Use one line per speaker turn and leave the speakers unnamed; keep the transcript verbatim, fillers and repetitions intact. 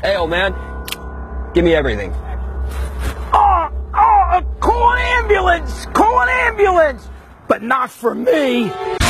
Hey, old man, give me everything.
Oh, oh, call an ambulance! Call an ambulance! But not for me!